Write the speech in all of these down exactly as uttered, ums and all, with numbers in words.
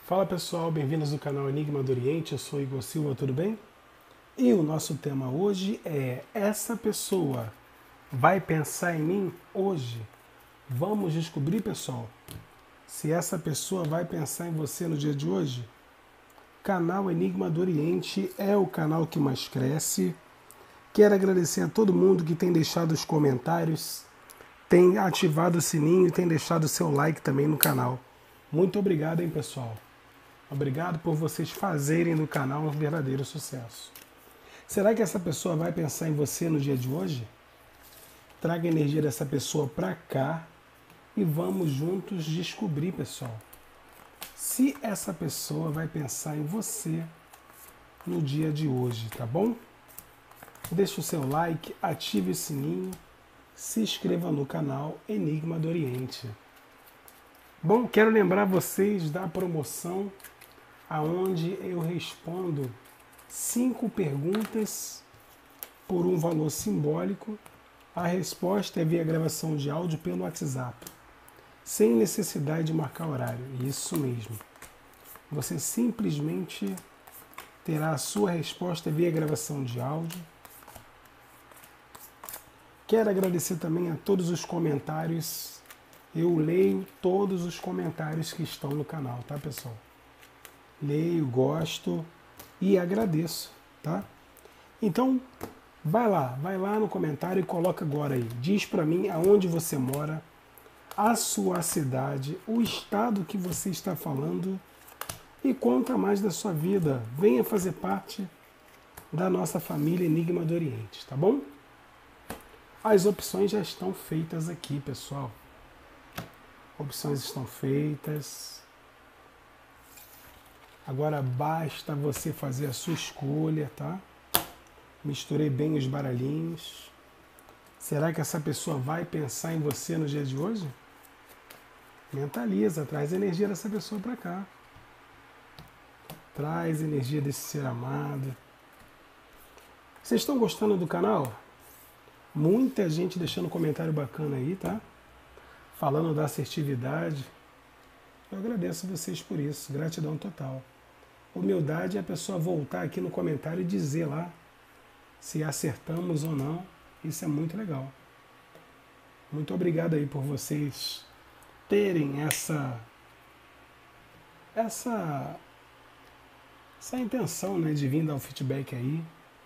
Fala pessoal, bem-vindos ao canal Enigma do Oriente, eu sou Igor Silva, tudo bem? E o nosso tema hoje é: essa pessoa vai pensar em mim hoje? Vamos descobrir, pessoal, se essa pessoa vai pensar em você no dia de hoje. Canal Enigma do Oriente é o canal que mais cresce. Quero agradecer a todo mundo que tem deixado os comentários, tem ativado o sininho e tem deixado o seu like também no canal. Muito obrigado, hein, pessoal? Obrigado por vocês fazerem do canal um verdadeiro sucesso. Será que essa pessoa vai pensar em você no dia de hoje? Traga a energia dessa pessoa para cá e vamos juntos descobrir, pessoal, se essa pessoa vai pensar em você no dia de hoje, tá bom? Deixe o seu like, ative o sininho, se inscreva no canal Enigma do Oriente. Bom, quero lembrar vocês da promoção aonde eu respondo cinco perguntas por um valor simbólico. A resposta é via gravação de áudio pelo WhatsApp, sem necessidade de marcar horário. Isso mesmo. Você simplesmente terá a sua resposta via gravação de áudio. Quero agradecer também a todos os comentários. Eu leio todos os comentários que estão no canal, tá, pessoal? Leio, gosto e agradeço, tá? Então, vai lá, vai lá no comentário e coloca agora aí. Diz para mim aonde você mora, a sua cidade, o estado que você está falando e conta mais da sua vida. Venha fazer parte da nossa família Enigma do Oriente, tá bom? As opções já estão feitas aqui, pessoal. Opções estão feitas. Agora basta você fazer a sua escolha, tá? Misturei bem os baralhinhos. Será que essa pessoa vai pensar em você no dia de hoje? Mentaliza, traz a energia dessa pessoa para cá. Traz a energia desse ser amado. Vocês estão gostando do canal? Muita gente deixando comentário bacana aí, tá? Falando da assertividade. Eu agradeço vocês por isso, gratidão total. Humildade é a pessoa voltar aqui no comentário e dizer lá se acertamos ou não. Isso é muito legal. Muito obrigado aí por vocês terem essa essa essa intenção, né, de vir dar o feedback aí.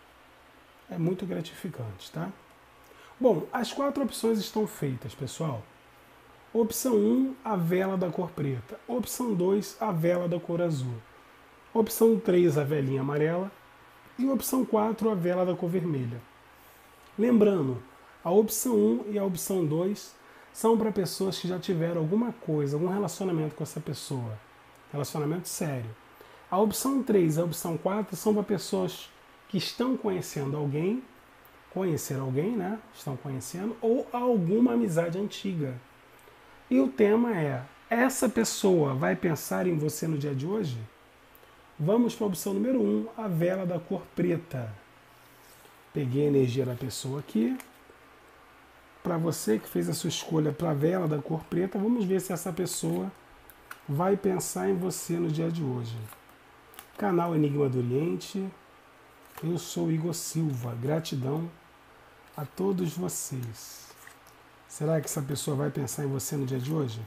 É muito gratificante, tá? Bom, as quatro opções estão feitas, pessoal. Opção um, a vela da cor preta. Opção dois, a vela da cor azul. Opção três, a velinha amarela. E opção quatro, a vela da cor vermelha. Lembrando, a opção um e a opção dois são para pessoas que já tiveram alguma coisa, algum relacionamento com essa pessoa. Relacionamento sério. A opção três e a opção quatro são para pessoas que estão conhecendo alguém, conhecer alguém, né? Estão conhecendo, ou alguma amizade antiga. E o tema é: essa pessoa vai pensar em você no dia de hoje? Vamos para a opção número um, a vela da cor preta. Peguei a energia da pessoa aqui. Para você que fez a sua escolha para a vela da cor preta, vamos ver se essa pessoa vai pensar em você no dia de hoje. Canal Enigma do Oriente. Eu sou Igor Silva. Gratidão a todos vocês. Será que essa pessoa vai pensar em você no dia de hoje?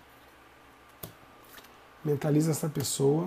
Mentaliza essa pessoa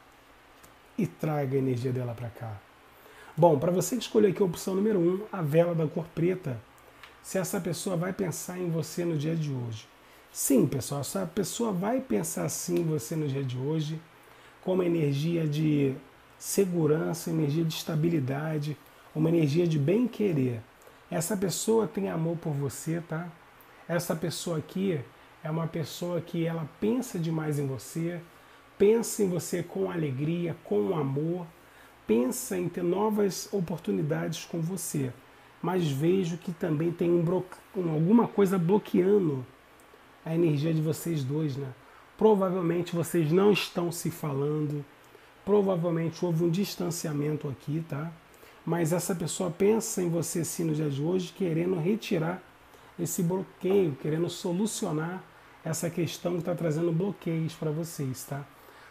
e traga a energia dela para cá. Bom, para você que escolheu aqui a opção número um, a vela da cor preta, se essa pessoa vai pensar em você no dia de hoje. Sim, pessoal, essa pessoa vai pensar sim em você no dia de hoje, com uma energia de segurança, energia de estabilidade, uma energia de bem-querer. Essa pessoa tem amor por você, tá? Essa pessoa aqui é uma pessoa que ela pensa demais em você, pensa em você com alegria, com amor, pensa em ter novas oportunidades com você. Mas vejo que também tem um blo... alguma coisa bloqueando a energia de vocês dois, né? Provavelmente vocês não estão se falando, provavelmente houve um distanciamento aqui, tá? Mas essa pessoa pensa em você sim no dia de hoje, querendo retirar esse bloqueio, querendo solucionar essa questão que está trazendo bloqueios para vocês, tá?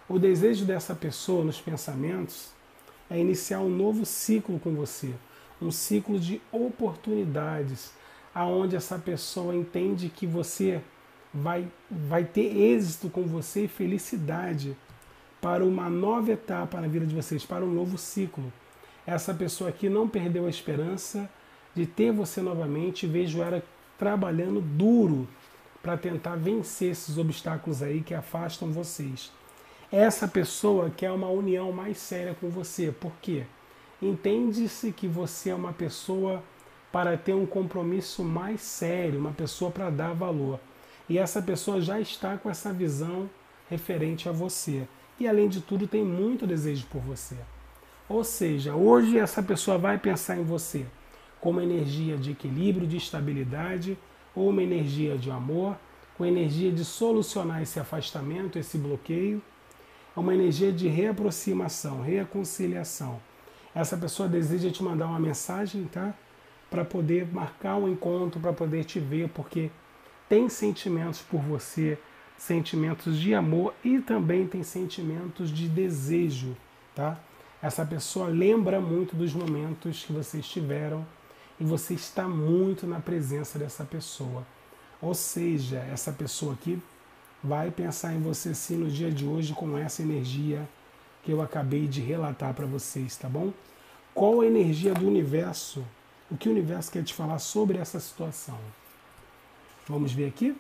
O desejo dessa pessoa nos pensamentos é iniciar um novo ciclo com você, um ciclo de oportunidades, aonde essa pessoa entende que você vai, vai ter êxito com você e felicidade para uma nova etapa na vida de vocês, para um novo ciclo. Essa pessoa aqui não perdeu a esperança de ter você novamente, vejo ela trabalhando duro para tentar vencer esses obstáculos aí que afastam vocês. Essa pessoa quer uma união mais séria com você. Por quê? Entende-se que você é uma pessoa para ter um compromisso mais sério, uma pessoa para dar valor. E essa pessoa já está com essa visão referente a você. E além de tudo, tem muito desejo por você. Ou seja, hoje essa pessoa vai pensar em você como energia de equilíbrio, de estabilidade, ou uma energia de amor, com energia de solucionar esse afastamento, esse bloqueio. É uma energia de reaproximação, reconciliação. Essa pessoa deseja te mandar uma mensagem, tá? Para poder marcar um encontro, para poder te ver, porque tem sentimentos por você, sentimentos de amor e também tem sentimentos de desejo, tá? Essa pessoa lembra muito dos momentos que vocês tiveram e você está muito na presença dessa pessoa. Ou seja, essa pessoa aqui vai pensar em você sim no dia de hoje com essa energia que eu acabei de relatar para vocês, tá bom? Qual a energia do universo? O que o universo quer te falar sobre essa situação? Vamos ver aqui?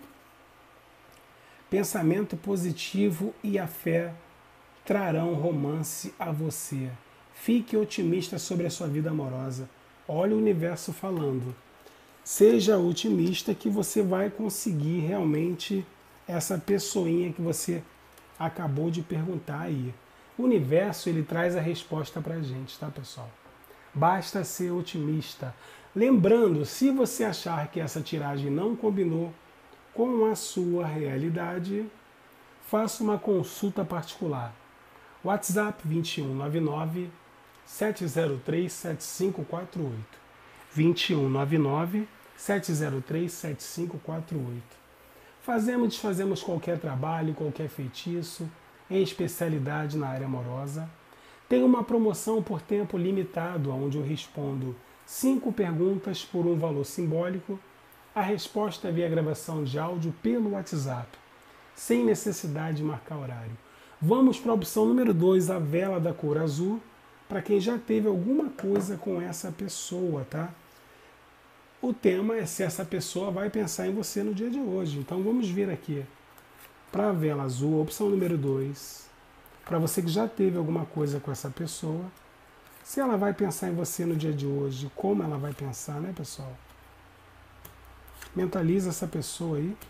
Pensamento positivo e a fé trarão romance a você. Fique otimista sobre a sua vida amorosa. Olha o universo falando. Seja otimista que você vai conseguir realmente essa pessoinha que você acabou de perguntar aí. O universo, ele traz a resposta pra gente, tá, pessoal? Basta ser otimista. Lembrando, se você achar que essa tiragem não combinou com a sua realidade, faça uma consulta particular. WhatsApp vinte e um nove nove, sete zero três, sete cinco quatro oito. vinte e um nove nove, sete zero três, sete cinco quatro oito. Fazemos e desfazemos qualquer trabalho, qualquer feitiço, em especialidade na área amorosa. Tem uma promoção por tempo limitado, onde eu respondo cinco perguntas por um valor simbólico. A resposta é via gravação de áudio pelo WhatsApp, sem necessidade de marcar horário. Vamos para a opção número dois, a vela da cor azul, para quem já teve alguma coisa com essa pessoa, tá? O tema é se essa pessoa vai pensar em você no dia de hoje. Então vamos vir aqui para a vela azul, opção número dois. Para você que já teve alguma coisa com essa pessoa. Se ela vai pensar em você no dia de hoje, como ela vai pensar, né, pessoal? Mentaliza essa pessoa aí.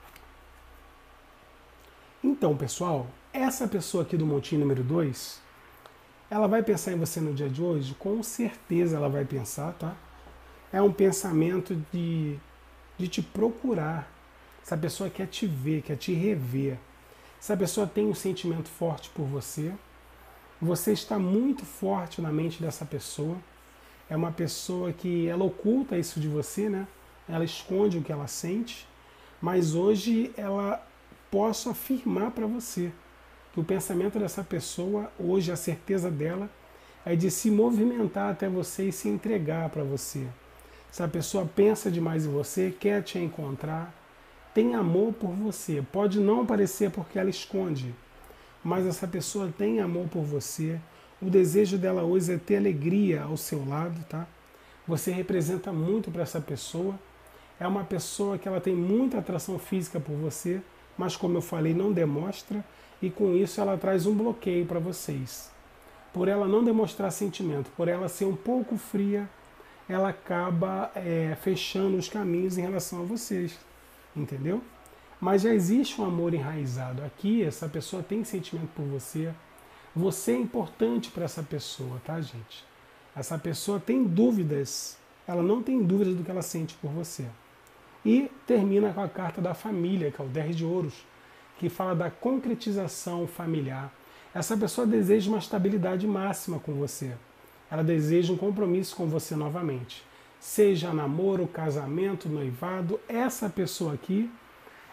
Então, pessoal, essa pessoa aqui do montinho número dois, ela vai pensar em você no dia de hoje? Com certeza ela vai pensar, tá? É um pensamento de, de te procurar. Essa pessoa quer te ver, quer te rever. Essa pessoa tem um sentimento forte por você. Você está muito forte na mente dessa pessoa. É uma pessoa que ela oculta isso de você, né? Ela esconde o que ela sente. Mas hoje ela posso afirmar para você que o pensamento dessa pessoa, hoje a certeza dela, é de se movimentar até você e se entregar para você. Se a pessoa pensa demais em você, quer te encontrar, tem amor por você. Pode não parecer porque ela esconde, mas essa pessoa tem amor por você. O desejo dela hoje é ter alegria ao seu lado, tá? Você representa muito para essa pessoa. É uma pessoa que ela tem muita atração física por você, mas como eu falei, não demonstra, e com isso ela traz um bloqueio para vocês. Por ela não demonstrar sentimento, por ela ser um pouco fria, ela acaba é, fechando os caminhos em relação a vocês, entendeu? Mas já existe um amor enraizado. Aqui, essa pessoa tem sentimento por você. Você é importante para essa pessoa, tá, gente? Essa pessoa tem dúvidas. Ela não tem dúvidas do que ela sente por você. E termina com a carta da família, que é o dez de ouros, que fala da concretização familiar. Essa pessoa deseja uma estabilidade máxima com você. Ela deseja um compromisso com você novamente. Seja namoro, casamento, noivado, essa pessoa aqui,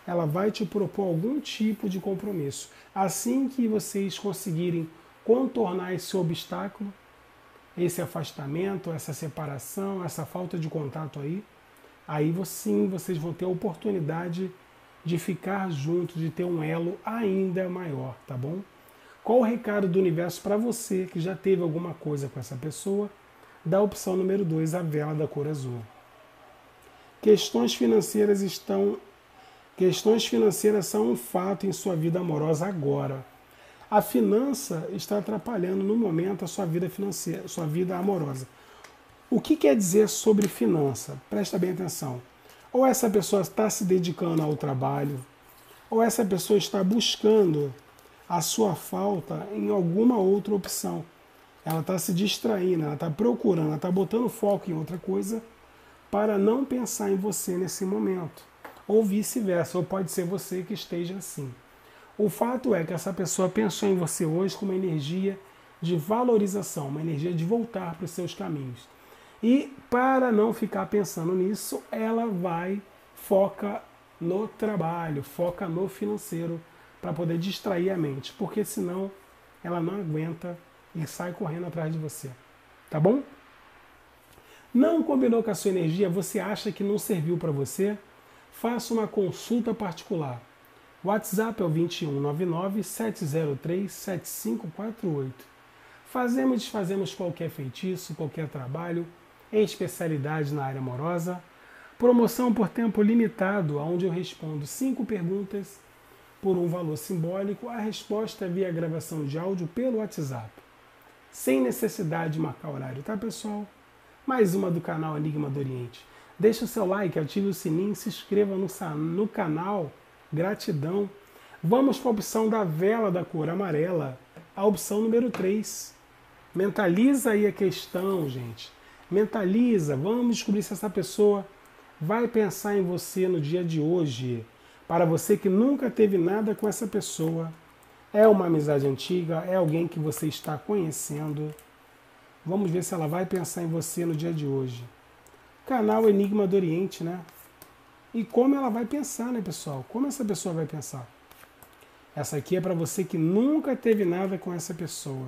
ela vai te propor algum tipo de compromisso. Assim que vocês conseguirem contornar esse obstáculo, esse afastamento, essa separação, essa falta de contato aí, aí sim vocês vão ter a oportunidade de ficar juntos, de ter um elo ainda maior, tá bom? Qual o recado do universo para você que já teve alguma coisa com essa pessoa? Da opção número dois, a vela da cor azul. Questões financeiras estão Questões financeiras são um fato em sua vida amorosa agora. A finança está atrapalhando no momento a sua vida financeira, sua vida amorosa. O que quer dizer sobre finança? Presta bem atenção. Ou essa pessoa está se dedicando ao trabalho, ou essa pessoa está buscando a sua falta em alguma outra opção. Ela está se distraindo, ela está procurando, ela está botando foco em outra coisa para não pensar em você nesse momento. Ou vice-versa, ou pode ser você que esteja assim. O fato é que essa pessoa pensou em você hoje com uma energia de valorização, uma energia de voltar para os seus caminhos. E para não ficar pensando nisso, ela vai, foca no trabalho, foca no financeiro, para poder distrair a mente, porque senão ela não aguenta e sai correndo atrás de você. Tá bom? Não combinou com a sua energia, você acha que não serviu para você? Faça uma consulta particular. O WhatsApp é o dois um nove nove, sete zero três, sete cinco quatro oito. Fazemos e desfazemos qualquer feitiço, qualquer trabalho, em especialidade na área amorosa. Promoção por tempo limitado, onde eu respondo cinco perguntas por um valor simbólico. A resposta é via gravação de áudio pelo WhatsApp. Sem necessidade de marcar horário, tá, pessoal? Mais uma do canal Enigma do Oriente. Deixe o seu like, ative o sininho, se inscreva no, no canal. Gratidão. Vamos para a opção da vela da cor amarela, a opção número três. Mentaliza aí a questão, gente. Mentaliza, vamos descobrir se essa pessoa vai pensar em você no dia de hoje. Para você que nunca teve nada com essa pessoa, é uma amizade antiga, é alguém que você está conhecendo. Vamos ver se ela vai pensar em você no dia de hoje. Canal Enigma do Oriente, né? E como ela vai pensar, né, pessoal? Como essa pessoa vai pensar? Essa aqui é para você que nunca teve nada com essa pessoa.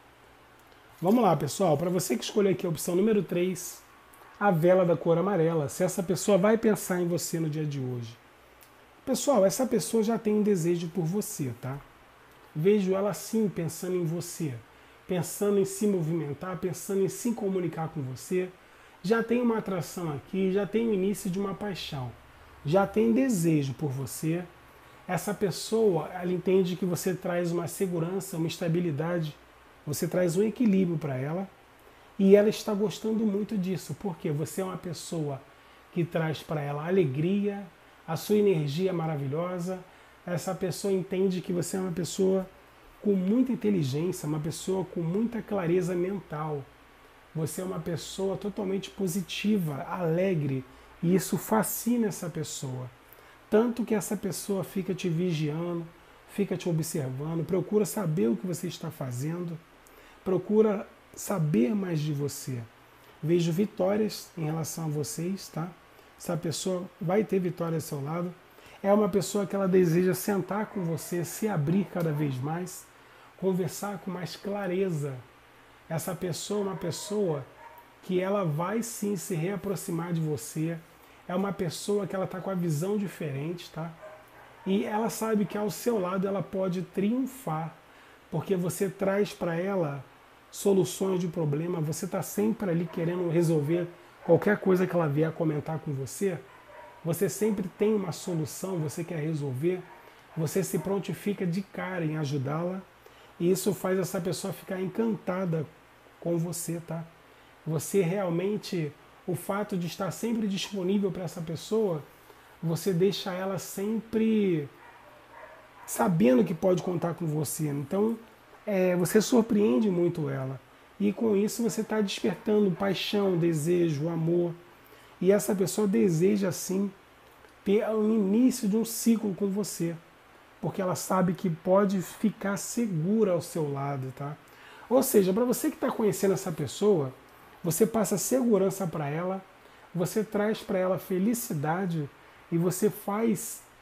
Vamos lá, pessoal. Para você que escolheu aqui a opção número três, a vela da cor amarela. Se essa pessoa vai pensar em você no dia de hoje. Pessoal, essa pessoa já tem um desejo por você, tá? Vejo ela sim pensando em você. Pensando em se movimentar, pensando em se comunicar com você. Já tem uma atração aqui, já tem o início de uma paixão. Já tem desejo por você. Essa pessoa, ela entende que você traz uma segurança, uma estabilidade, você traz um equilíbrio para ela e ela está gostando muito disso, porque você é uma pessoa que traz para ela alegria, a sua energia é maravilhosa, essa pessoa entende que você é uma pessoa com muita inteligência, uma pessoa com muita clareza mental, você é uma pessoa totalmente positiva, alegre, e isso fascina essa pessoa. Tanto que essa pessoa fica te vigiando, fica te observando, procura saber o que você está fazendo, procura saber mais de você. Vejo vitórias em relação a vocês, tá? Essa pessoa vai ter vitória ao seu lado. É uma pessoa que ela deseja sentar com você, se abrir cada vez mais, conversar com mais clareza. Essa pessoa é uma pessoa que ela vai sim se reaproximar de você. É uma pessoa que ela está com a visão diferente, tá? E ela sabe que ao seu lado ela pode triunfar, porque você traz para ela soluções de problema, você está sempre ali querendo resolver qualquer coisa que ela vier a comentar com você. Você sempre tem uma solução, você quer resolver, você se prontifica de cara em ajudá-la, e isso faz essa pessoa ficar encantada com você, tá? Você realmente, o fato de estar sempre disponível para essa pessoa, você deixa ela sempre sabendo que pode contar com você. Então, é, você surpreende muito ela. E com isso você está despertando paixão, desejo, amor. E essa pessoa deseja, sim, ter o início de um ciclo com você. Porque ela sabe que pode ficar segura ao seu lado, tá? Ou seja, para você que está conhecendo essa pessoa, você passa segurança para ela, você traz para ela felicidade e você faz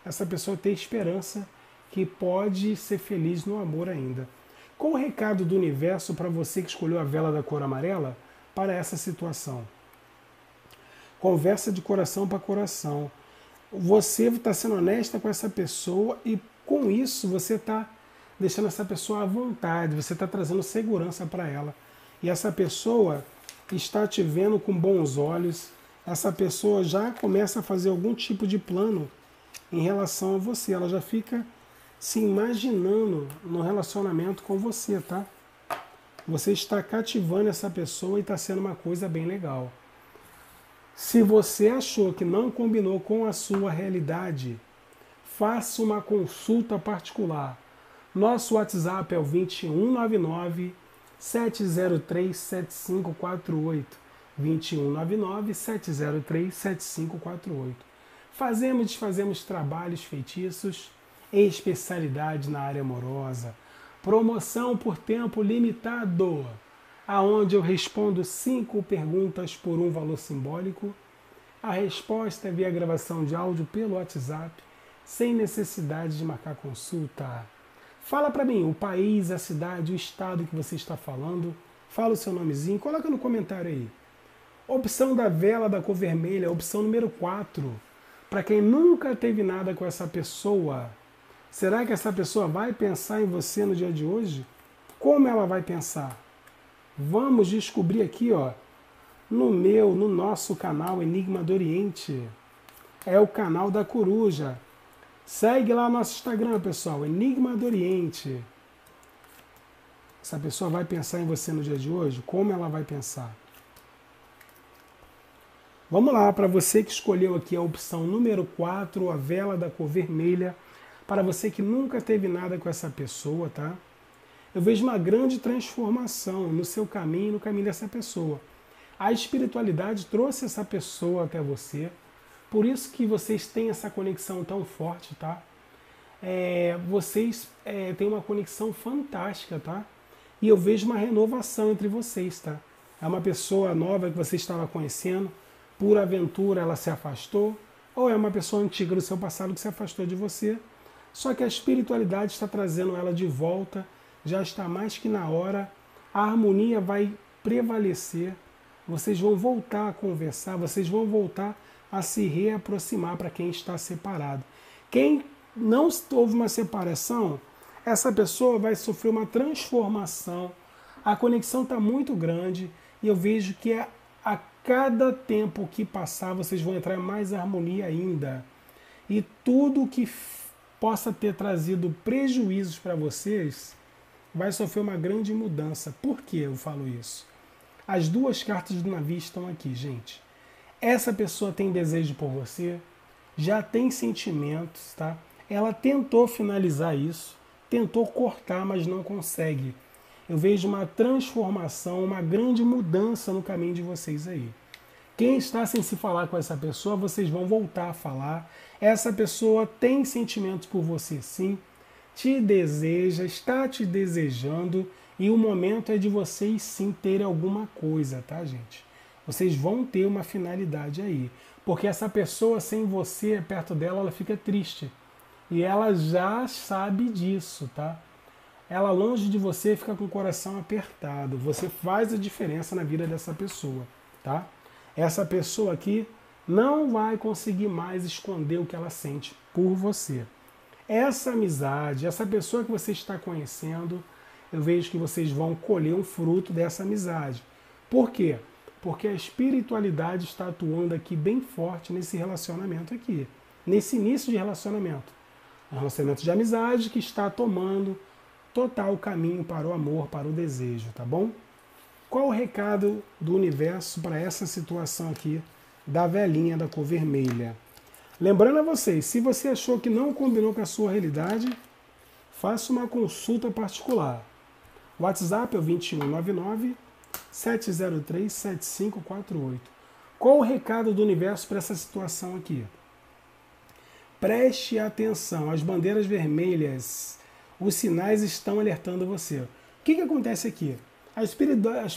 essa pessoa ter esperança que pode ser feliz no amor ainda. Qual o recado do universo para você que escolheu a vela da cor amarela para essa situação? Conversa de coração para coração. Você está sendo honesta com essa pessoa e com isso você está deixando essa pessoa à vontade, você está trazendo segurança para ela. E essa pessoa está te vendo com bons olhos, essa pessoa já começa a fazer algum tipo de plano em relação a você, ela já fica se imaginando no relacionamento com você, tá? Você está cativando essa pessoa e está sendo uma coisa bem legal. Se você achou que não combinou com a sua realidade, faça uma consulta particular. Nosso WhatsApp é o vinte e um nove nove, sete zero três, sete cinco quatro oito. vinte e um nove nove, sete zero três, sete cinco quatro oito. Fazemos e desfazemos trabalhos feitiços e especialidade na área amorosa. Promoção por tempo limitado, aonde eu respondo cinco perguntas por um valor simbólico. A resposta é via gravação de áudio pelo WhatsApp, sem necessidade de marcar consulta. Fala para mim o país, a cidade, o estado que você está falando. Fala o seu nomezinho, coloca no comentário aí. Opção da vela da cor vermelha, opção número quatro. Para quem nunca teve nada com essa pessoa, será que essa pessoa vai pensar em você no dia de hoje? Como ela vai pensar? Vamos descobrir aqui, ó, no meu, no nosso canal Enigma do Oriente. É o canal da coruja. Segue lá nosso Instagram, pessoal, Enigma do Oriente. Essa pessoa vai pensar em você no dia de hoje? Como ela vai pensar? Vamos lá, para você que escolheu aqui a opção número quatro, a vela da cor vermelha, para você que nunca teve nada com essa pessoa, tá? Eu vejo uma grande transformação no seu caminho e no caminho dessa pessoa. A espiritualidade trouxe essa pessoa até você, por isso que vocês têm essa conexão tão forte, tá? É, vocês é, têm uma conexão fantástica, tá? E eu vejo uma renovação entre vocês, tá? É uma pessoa nova que você estava conhecendo, por aventura ela se afastou, ou é uma pessoa antiga do seu passado que se afastou de você, só que a espiritualidade está trazendo ela de volta, já está mais que na hora, a harmonia vai prevalecer, vocês vão voltar a conversar, vocês vão voltar a se reaproximar para quem está separado. Quem não houve uma separação, essa pessoa vai sofrer uma transformação, a conexão está muito grande e eu vejo que é a cada tempo que passar vocês vão entrar em mais harmonia ainda. E tudo que possa ter trazido prejuízos para vocês vai sofrer uma grande mudança. Por que eu falo isso? As duas cartas do navio estão aqui, gente. Essa pessoa tem desejo por você, já tem sentimentos, tá? Ela tentou finalizar isso, tentou cortar, mas não consegue. Eu vejo uma transformação, uma grande mudança no caminho de vocês aí. Quem está sem se falar com essa pessoa, vocês vão voltar a falar. Essa pessoa tem sentimentos por você, sim. Te deseja, está te desejando. E o momento é de vocês sim terem alguma coisa, tá, gente? Vocês vão ter uma finalidade aí. Porque essa pessoa sem você perto dela, ela fica triste. E ela já sabe disso, tá? Ela longe de você fica com o coração apertado. Você faz a diferença na vida dessa pessoa, tá? Essa pessoa aqui não vai conseguir mais esconder o que ela sente por você. Essa amizade, essa pessoa que você está conhecendo, eu vejo que vocês vão colher um fruto dessa amizade. Por quê? Porque a espiritualidade está atuando aqui bem forte nesse relacionamento aqui, nesse início de relacionamento. Um relacionamento de amizade que está tomando total caminho para o amor, para o desejo, tá bom? Qual o recado do universo para essa situação aqui da velhinha da cor vermelha? Lembrando a vocês, se você achou que não combinou com a sua realidade, faça uma consulta particular. O WhatsApp é o vinte e um nove nove, sete zero três, sete cinco quatro oito. Qual o recado do universo para essa situação aqui? Preste atenção, as bandeiras vermelhas, os sinais estão alertando você. O que, que acontece aqui? A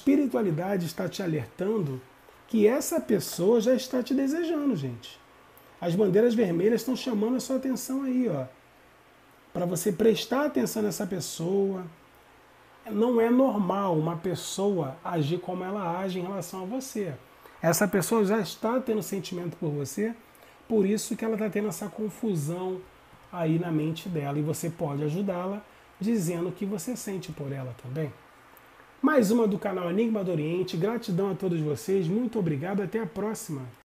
espiritualidade está te alertando que essa pessoa já está te desejando, gente. As bandeiras vermelhas estão chamando a sua atenção aí, ó, para você prestar atenção nessa pessoa. Não é normal uma pessoa agir como ela age em relação a você. Essa pessoa já está tendo sentimento por você, por isso que ela está tendo essa confusão aí na mente dela. E você pode ajudá-la dizendo o que você sente por ela também. Mais uma do canal Enigma do Oriente. Gratidão a todos vocês. Muito obrigado. Até a próxima.